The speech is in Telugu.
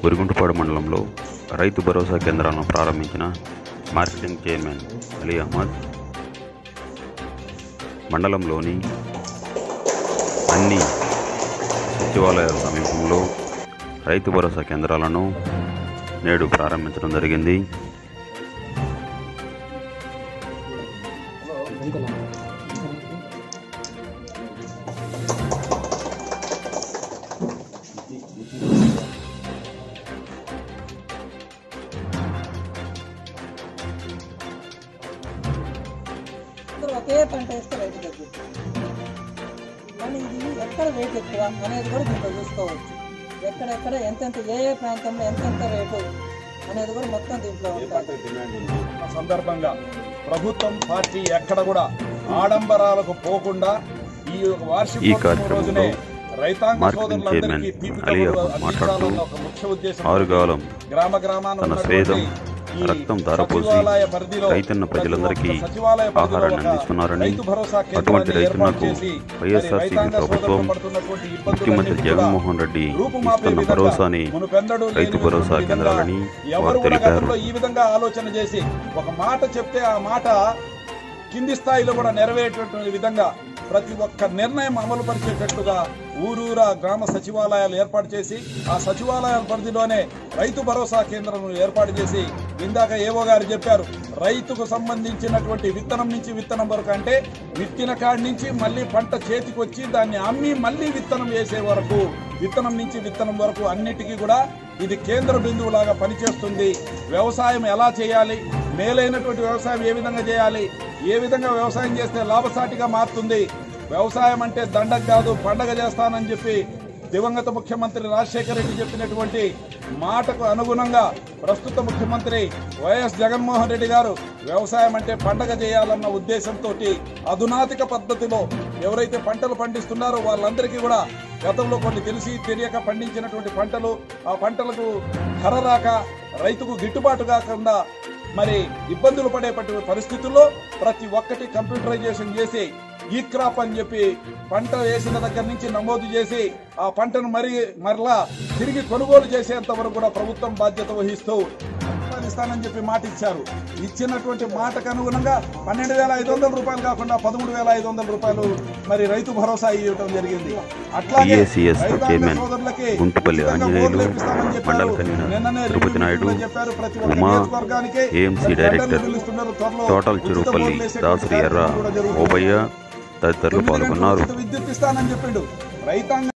గురిగుంటపాడు మండలంలో రైతు భరోసా కేంద్రాలను ప్రారంభించిన మార్కెటింగ్ చైర్మన్ అలీ అహ్మద్ మండలంలోని అన్ని సచివాలయాల సమీపంలో రైతు భరోసా కేంద్రాలను నేడు ప్రారంభించడం జరిగింది. ఒకే పంట వేస్తే రైతు తగ్గుతుంది, కానీ ఇది ఎక్కడ రేట్ ఎక్కువ అనేది కూడా దీంట్లో చూసుకోవచ్చు. ఎక్కడెక్కడ ఎంతెంత ఏ ప్రాంతంలో ఎంతెంత రేటు అనేది కూడా మొత్తం దీంట్లో ఉంటుంది. సందర్భంగా ప్రభుత్వం పార్టీ ఎక్కడ కూడా ఆడంబరాలకు పోకుండా ఈ వార్షికోత్సవం రోజునే రైతాంగ సోదరులందరికీ ఆరుగాలం గ్రామ గ్రామాన్ని తన స్వేదం రక్తం ధారపోసి రైతన్న ప్రజలందరికీ ఆహారాన్ని అందిస్తున్నారని, అటువంటి రైతన్నకు వైఎస్ఆర్సీపీ ప్రభుత్వం ముఖ్యమంత్రి జగన్మోహన్ రెడ్డి ఇస్తున్న భరోసాని రైతు భరోసా కేంద్రాలని వారు తెలిపారు. ఈ విధంగా ఆలోచన చేసి ఒక మాట చెప్తే ఆ మాట కింది స్థాయిలో కూడా నెరవేరేటటువంటి విధంగా ప్రతి ఒక్క నిర్ణయం అమలు పరిచేటట్టుగా ఊరూరా గ్రామ సచివాలయాలు ఏర్పాటు చేసి ఆ సచివాలయాల పరిధిలోనే రైతు భరోసా కేంద్రాలను ఏర్పాటు చేసి, ఇందాక ఏవో గారు చెప్పారు, రైతుకు సంబంధించినటువంటి విత్తనం నుంచి విత్తనం వరకు, అంటే విత్తిన కాడి నుంచి మళ్ళీ పంట చేతికి వచ్చి దాన్ని అమ్మి మళ్ళీ విత్తనం వేసే వరకు, విత్తనం నుంచి విత్తనం వరకు అన్నిటికీ కూడా ఇది కేంద్ర బిందువులాగా పనిచేస్తుంది. వ్యవసాయం ఎలా చేయాలి, మేలైనటువంటి వ్యవసాయం ఏ విధంగా చేయాలి, ఏ విధంగా వ్యవసాయం చేస్తే లాభసాటిగా మారుతుంది, వ్యవసాయం అంటే దండగ కాదు పండగ చేస్తానని చెప్పి దివంగత ముఖ్యమంత్రి రాజశేఖర రెడ్డి చెప్పినటువంటి మాటకు అనుగుణంగా ప్రస్తుత ముఖ్యమంత్రి వైఎస్ జగన్మోహన్ రెడ్డి గారు వ్యవసాయం అంటే పండగ చేయాలన్న ఉద్దేశంతో అధునాతిక పద్ధతిలో ఎవరైతే పంటలు పండిస్తున్నారో వాళ్ళందరికీ కూడా గతంలో కొన్ని తెలిసి తెలియక పండించినటువంటి పంటలు, ఆ పంటలకు ధర రాక రైతుకు గిట్టుబాటు కాకుండా మరి ఇబ్బందులు పడే పరిస్థితుల్లో ప్రతి ఒక్కటి కంప్యూటరైజేషన్ చేసి ఈ క్రాప్ అని చెప్పి పంట వేసిన దగ్గర నుంచి నమోదు చేసి ఆ పంటను మరలా తిరిగి కొనుగోలు చేసేంత వరకు కూడా ప్రభుత్వం బాధ్యత వహిస్తూ ఇస్తానని చెప్పి మాట ఇచ్చారు. ఇచ్చినటువంటి మాటకు అనుగుణంగా 12,500 రూపాయలు కాకుండా 13,500 రూపాయలు మరి రైతు భరోసా ఇవ్వడం జరిగింది. అట్లాగే గుంటుపల్లి ఆంజనేయులు, మండల convener Tirupati Naidu, Uma, AMC director total Chirupalli Dasari Erra Obaiah తదితరులు పాల్గొన్నారు. విద్యుత్ ఇస్తానని చెప్పిండు. రైతాంగ